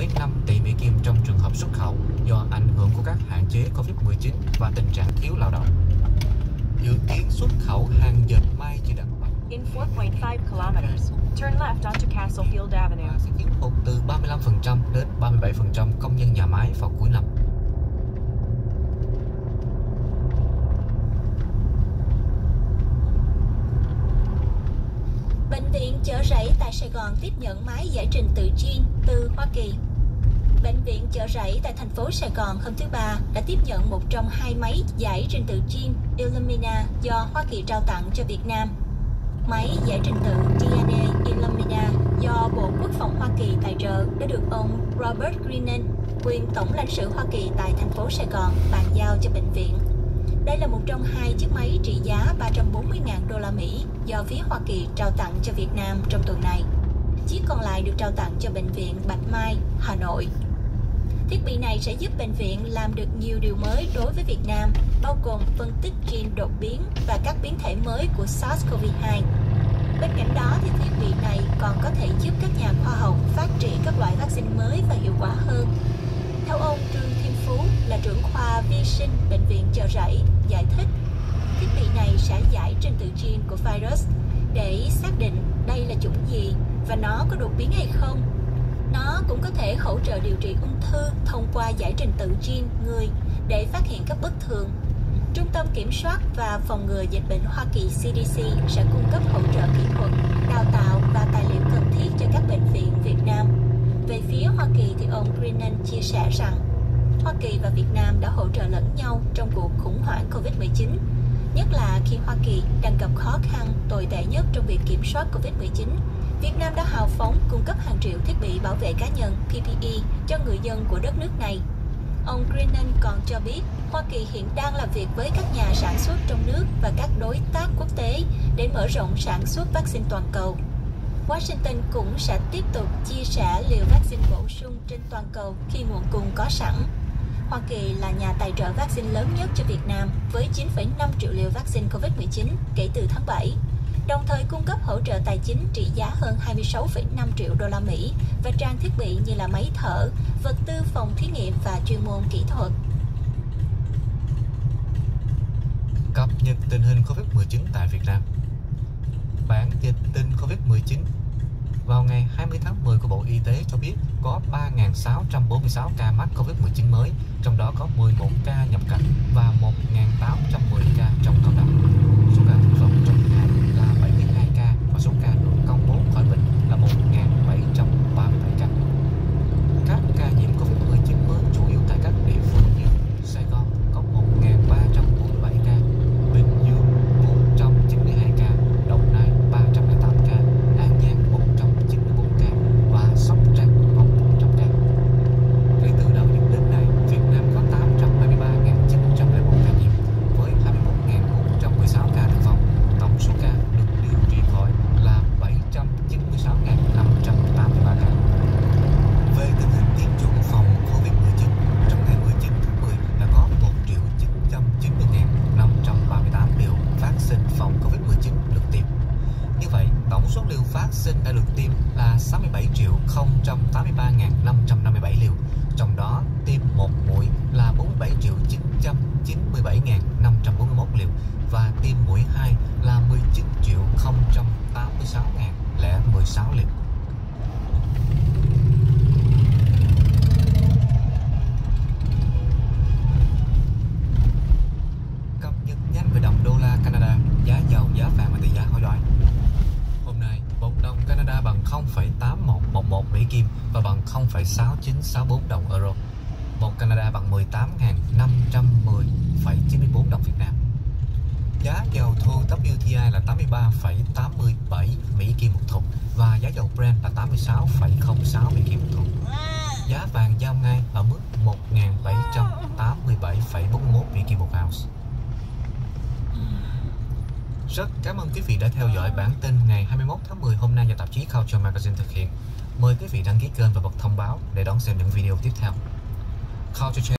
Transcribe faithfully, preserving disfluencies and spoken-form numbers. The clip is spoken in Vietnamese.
năm tỷ Mỹ Kim trong trường hợp xuất khẩu do ảnh hưởng của các hạn chế Covid mười chín và tình trạng thiếu lao động. Dự kiến xuất khẩu hàng dệt may chỉ đạt In four point five kilometers, turn left onto Castlefield Avenue. sẽ thiếu hụt từ ba mươi lăm phần trăm đến ba mươi bảy phần trăm công nhân nhà máy vào cuối năm. Bệnh viện Chợ Rẫy tại Sài Gòn tiếp nhận máy giải trình tự gen từ Hoa Kỳ. Bệnh viện Chợ Rẫy tại thành phố Sài Gòn hôm thứ Ba đã tiếp nhận một trong hai máy giải trình tự gen Illumina do Hoa Kỳ trao tặng cho Việt Nam. Máy giải trình tự đê en a Illumina do Bộ Quốc phòng Hoa Kỳ tài trợ đã được ông Robert Greenan, quyền tổng lãnh sự Hoa Kỳ tại thành phố Sài Gòn, bàn giao cho bệnh viện. Đây là một trong hai chiếc máy trị giá ba trăm bốn mươi nghìn đô la Mỹ do phía Hoa Kỳ trao tặng cho Việt Nam trong tuần này. Chiếc còn lại được trao tặng cho Bệnh viện Bạch Mai, Hà Nội. Thiết bị này sẽ giúp bệnh viện làm được nhiều điều mới đối với Việt Nam, bao gồm phân tích gen đột biến và các biến thể mới của SARS-xê o vê hai. Bên cạnh đó thì thiết bị này còn có thể giúp các nhà khoa học phát triển các loại vaccine mới và hiệu quả hơn. Theo ông Trương Thiên Phú là trưởng khoa vi sinh Bệnh viện Chợ Rẫy giải thích, thiết bị này sẽ giải trình tự gen của virus để xác định đây là chủng gì và nó có đột biến hay không. Nó cũng có thể hỗ trợ điều trị ung thư thông qua giải trình tự gen người để phát hiện các bất thường. Trung tâm Kiểm soát và Phòng ngừa Dịch bệnh Hoa Kỳ C D C sẽ cung cấp hỗ trợ kỹ thuật, đào tạo và tài liệu cần thiết cho các bệnh viện Việt Nam. Về phía Hoa Kỳ thì ông Greenan chia sẻ rằng Hoa Kỳ và Việt Nam đã hỗ trợ lẫn nhau trong cuộc khủng hoảng Covid mười chín, nhất là khi Hoa Kỳ đang gặp khó khăn tồi tệ nhất trong việc kiểm soát Covid mười chín. Việt Nam đã hào phóng cung cấp hàng triệu thiết bị bảo vệ cá nhân P P E cho người dân của đất nước này. Ông Greenan còn cho biết Hoa Kỳ hiện đang làm việc với các nhà sản xuất trong nước và các đối tác quốc tế để mở rộng sản xuất vaccine toàn cầu. Washington cũng sẽ tiếp tục chia sẻ liều vaccine bổ sung trên toàn cầu khi nguồn cung có sẵn. Hoa Kỳ là nhà tài trợ vaccine lớn nhất cho Việt Nam với chín phẩy năm triệu liều vaccine Covid mười chín kể từ tháng bảy, đồng thời cung cấp hỗ trợ tài chính trị giá hơn hai mươi sáu phẩy năm triệu đô la Mỹ và trang thiết bị như là máy thở, vật tư phòng thí nghiệm và chuyên môn kỹ thuật. Cập nhật tình hình Covid mười chín tại Việt Nam. Bản dịch tin Covid mười chín vào ngày hai mươi tháng mười của Bộ Y tế cho biết có ba nghìn sáu trăm bốn mươi sáu ca mắc Covid mười chín mới, trong đó có mười một ca nhập cảnh và một nghìn tám trăm mười ca trong cộng đồng. Số ca tử vong trong ngày là bảy mươi hai ca và số ca được công bố khỏi bệnh là một nghìn bảy trăm ba mươi bảy ca. Các ca nhiễm Covid mười chín mới chủ yếu tại các địa phương như Sài Gòn có một nghìn ba trăm bốn mươi bảy ca, Bình Dương bốn trăm chín mươi hai ca, Đồng Nai ba trăm lẻ tám ca, An Giang một trăm chín mươi tư ca và Sóc Trăng có một trăm ca. Kể từ đầu dịch đến nay, Việt Nam có tám trăm hai mươi ba nghìn chín trăm lẻ một ca nhiễm với hai mươi mốt nghìn bốn trăm mười sáu ca tử vong. Tổng số ca được điều trị khỏi là bảy trăm chín mươi sáu nghìn năm trăm tám mươi ba ca. Về tình hình tiêm chủng phòng Covid mười chín, trong ngày mười chín tháng mười đã có một triệu chín trăm chín mươi nghìn năm trăm ba mươi tám liều vaccine phòng Covid mười chín được tiêm. Như vậy, tổng số liều vaccine đã được tiêm là sáu mươi bảy triệu không trăm tám mươi ba nghìn năm trăm năm mươi bảy liều. Trong đó, tiêm một mũi là bốn mươi bảy triệu chín trăm chín mươi bảy nghìn năm trăm bốn mươi mốt liều và tiêm mũi hai là mười chín triệu không trăm tám mươi sáu nghìn lẻ mười sáu liều. Cập nhật nhanh về đồng đô la Canada, giá dầu, giá vàng và tỷ giá hối đoái. Hôm nay, một đồng Canada bằng không phẩy tám một một một Mỹ Kim và bằng không phẩy sáu chín sáu bốn đồng Euro. Một Canada bằng mười tám nghìn năm trăm mười phẩy chín mươi tư đồng Việt Nam. Giá dầu thô W T I là tám mươi ba phẩy tám mươi bảy Mỹ Kim một thùng và giá dầu Brent là tám mươi sáu phẩy không sáu Mỹ Kim một thùng. Giá vàng giao ngay ở mức một nghìn bảy trăm tám mươi bảy phẩy bốn mươi mốt Mỹ Kim một ounce. Rất cảm ơn quý vị đã theo dõi bản tin ngày hai mươi mốt tháng mười hôm nay do tạp chí Culture Magazine thực hiện. Mời quý vị đăng ký kênh và bật thông báo để đón xem những video tiếp theo. Culture